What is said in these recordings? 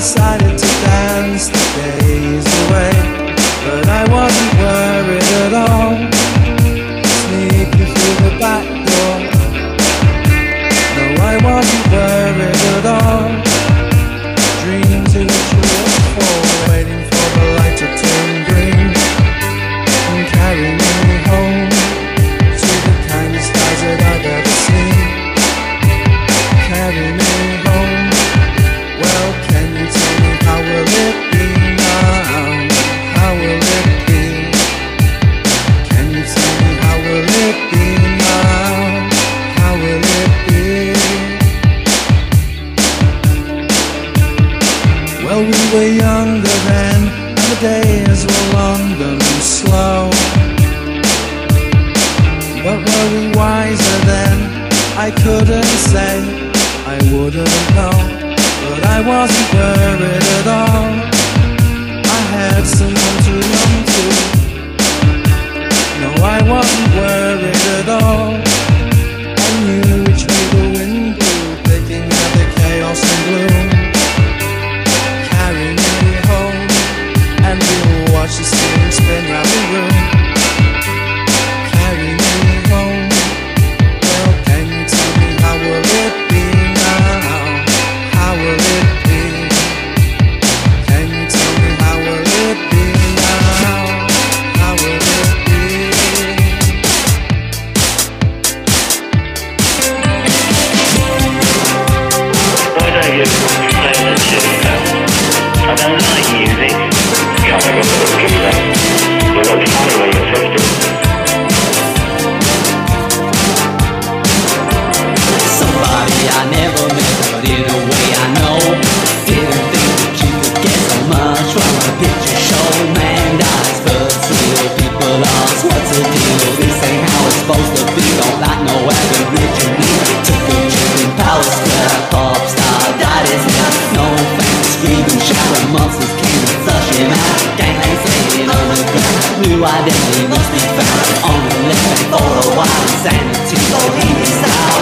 decided to dance the days away, but I wasn't worried at all. Sneaking through the back door, no, I wasn't worried at all. Dream to the true fall, waiting for the light to turn green and carry me home to the kindest eyes that I've ever seen. Carry me home. Well, can you tell me how will it be now? How will it be? Can you tell me how will it be now? How will it be? Well, we were younger then, and the days were longer and slow. But were we wiser then? I couldn't say, I wouldn't know. But I wasn't worried at all. I had someone to run to. No, I wasn't worried at all. I knew which way the wind blew, picking out the chaos and gloom. Carry me home, and we'll watch the ceiling spin round the room. Carry me home. Well, can you tell me how will it be now? How will it be? Can you tell me how will it be now? How will it be? Why don't you play the tune? I don't like music. Can't have a look at that. You look funny when you're 50. Somebody I never met, but in a way I know. Didn't think that you could get so much from a picture show. Man dies first, real people ask what's the deal. This ain't how it's supposed to be. Don't like no aborigine. Took a trip in Power Square, pop star died his head. No fans screaming, shouting, monsters came and flushed him out. Gangland singing on the ground, new identity must be found. On the left and for a while, insanity, bohemian style.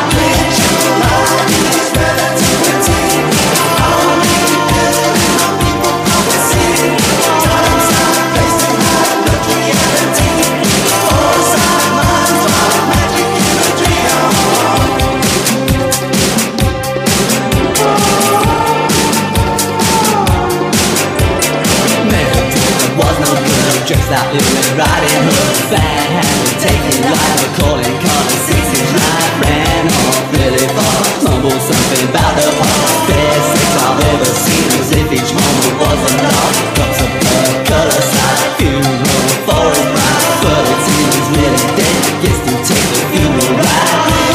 Dressed out in the riding hood, bad habit, taking life, a calling card, and 6 right, ran off really far, mumbled something about the past, best sex I've ever seen, as if each moment was a loss, drops of blood, colour side, funeral for his bride, but it seems really dead, gets to take the funeral ride.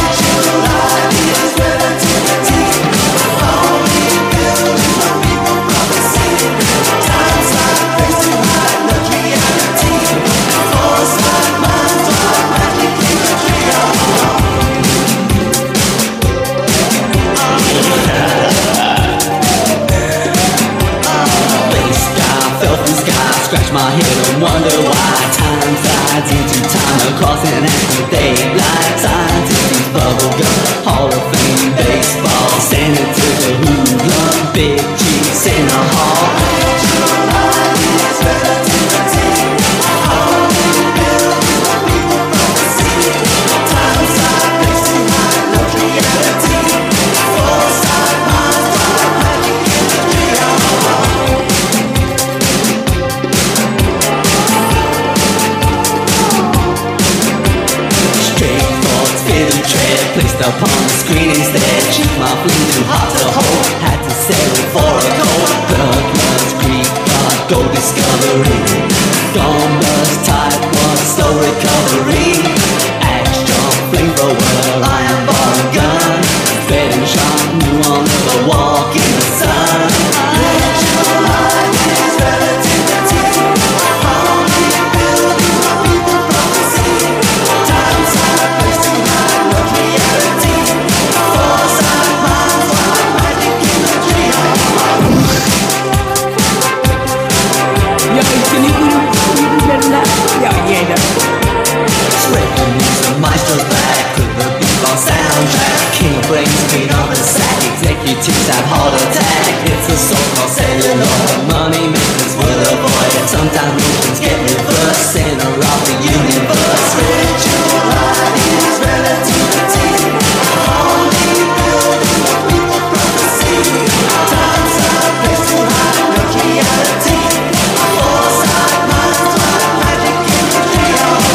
Scratch my head and wonder why time slides into time across an active daylight. Scientists, bubblegum, Hall of Fame, baseball, senators, a hoodlum, big chiefs in a hall. Placed upon the screen instead. Cheap my flame too hot to hold. Had to settle for a cold. Blood runs Greek god, gold discovery. Gone bust, type one, slow recovery. Axe jump, flamethrower, iron bar gun. Fed and shot, knew I'll never walk in the sun. Let your life is relativity. Only building what people prophecy. Time's hard, place too high, not reality. Foresight, minds, wild magic in the tree. Yo, can you it all. Money makers will avoid it. Sometimes motions get reversed. Center of the universe. Spirituality is relativity. Only building what people prophecy. Time's a place to hide and make reality. Foresight minds, what magic imagery.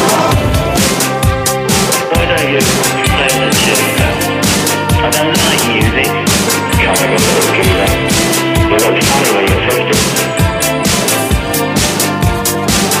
Why don't you play the tune now? I don't like music. Kind of a little geezer. You look funny when you're 50.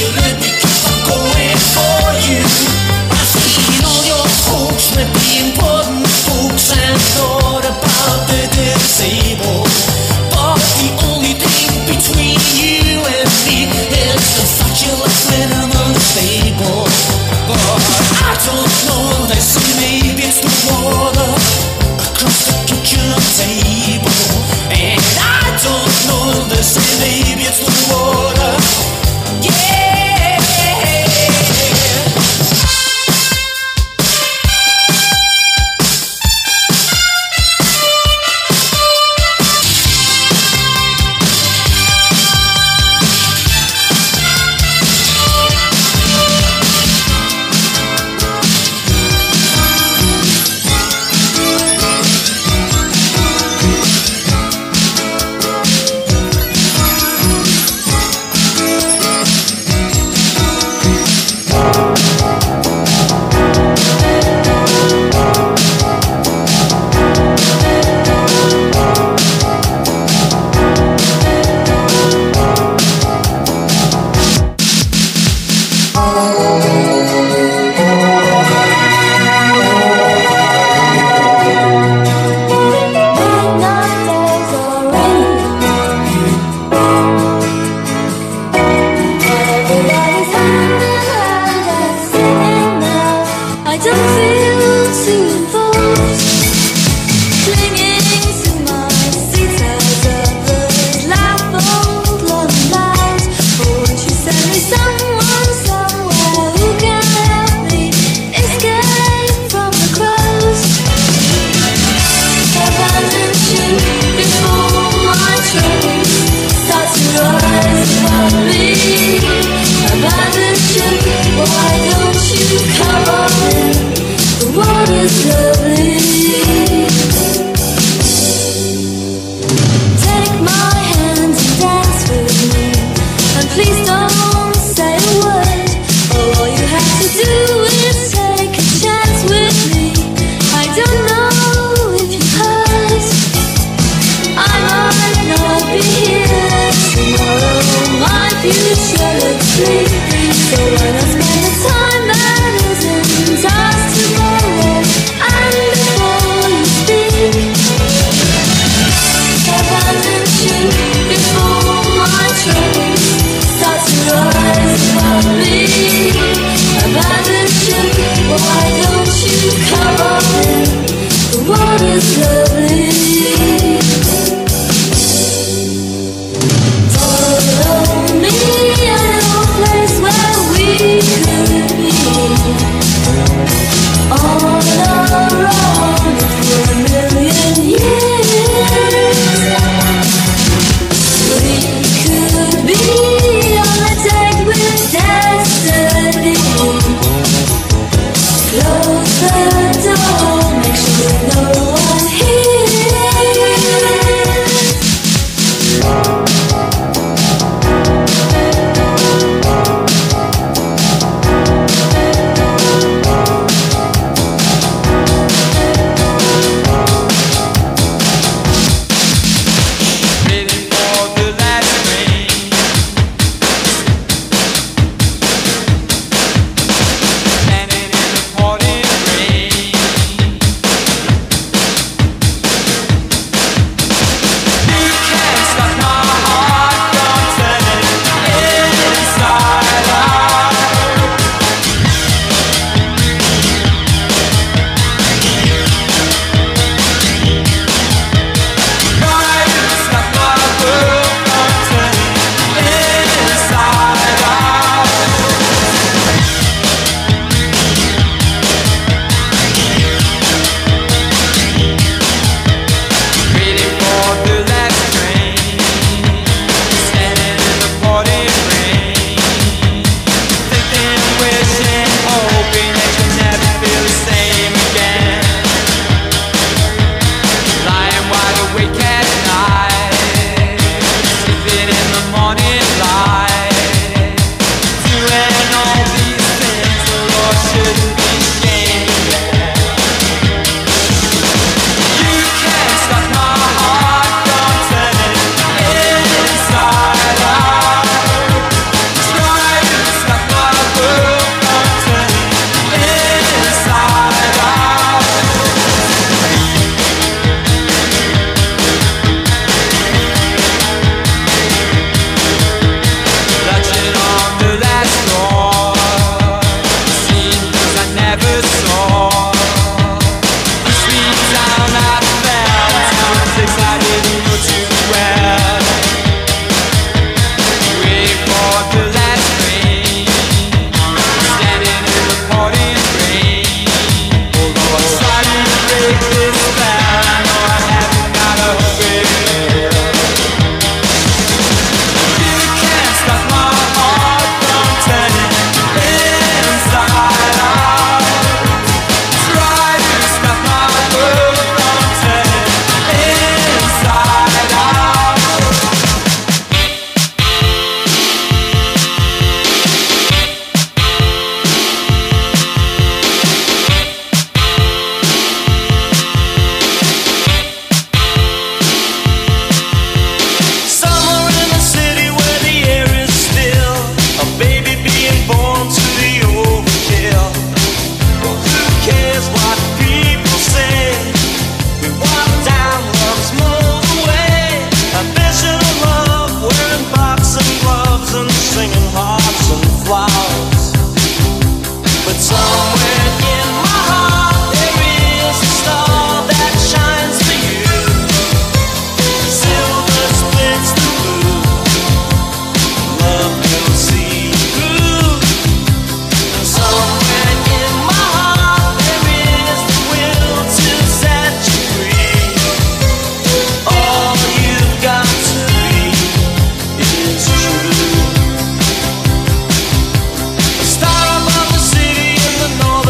feeling because I'm going for you. I've seen all your folks with the important folks and thought about the disabled. But the only thing between you and me is the fact you left when I'm unstable. But I don't know this, maybe it's the water across the kitchen table. And I don't know this, maybe it's the water. Yeah. Follow me, I know a place where we could be. born to the overkill. But who cares what people say? We walk down love's motorway, a vision of love, wearing boxing gloves and singing hearts and flowers. But somewhere in my heart there is a star that shines for you. Silver splits the blue, love will see through. And somewhere in my heart there is the will to set you free. All you've got to be is true. A star above the city in the north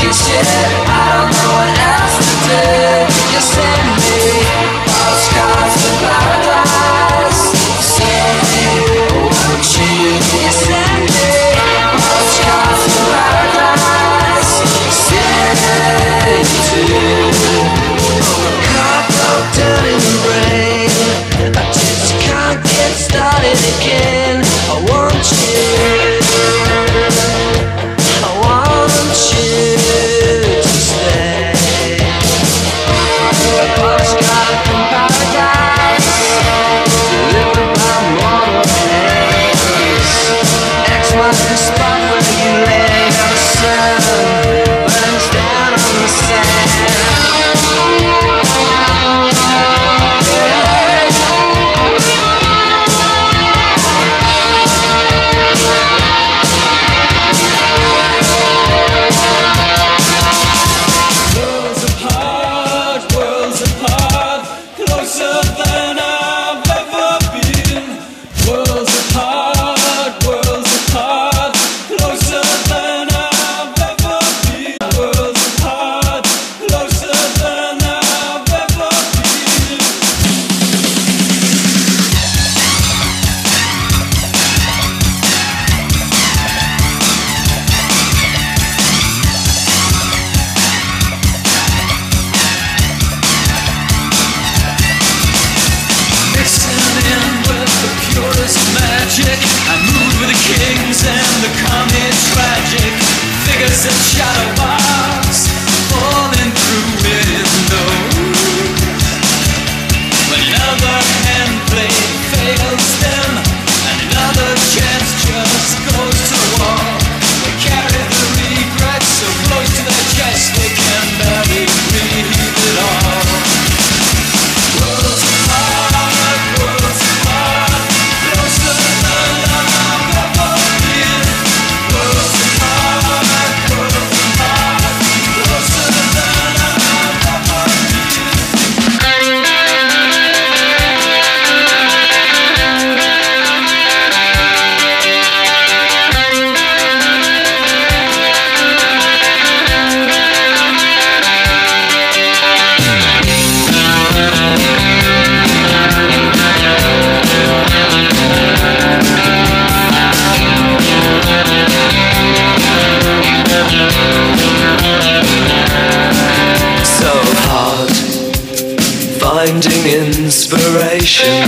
finding inspiration.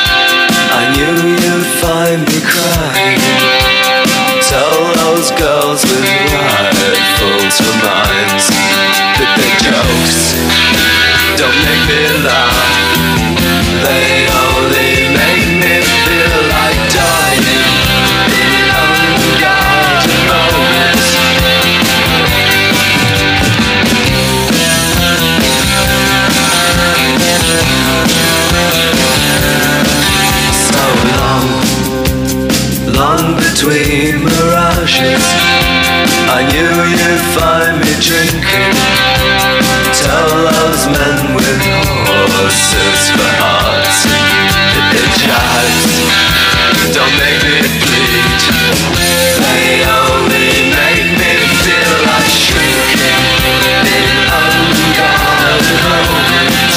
I knew you'd find me crying. Tell those girls with rifles for minds that their jokes don't make me laugh. They only make me feel like dying in unguided moments. So long between mirages, I knew you'd find me drinking. Tell those men with horses for hearts that their jibes don't make me bleed. They only make me feel like shrinking in unguarded moments.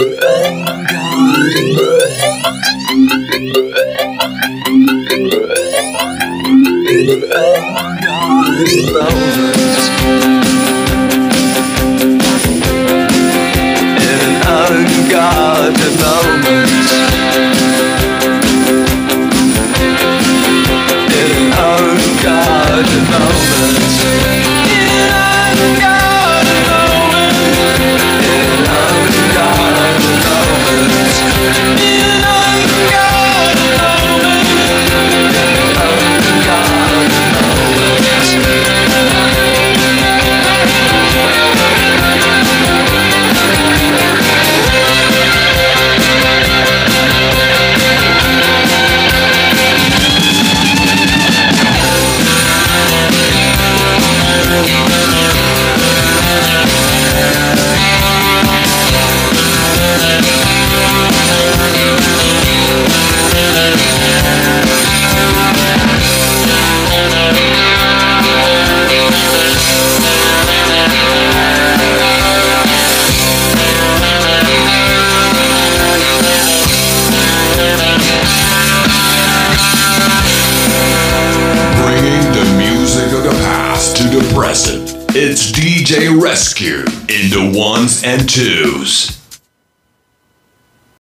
It's DJ Rescue in the ones and twos.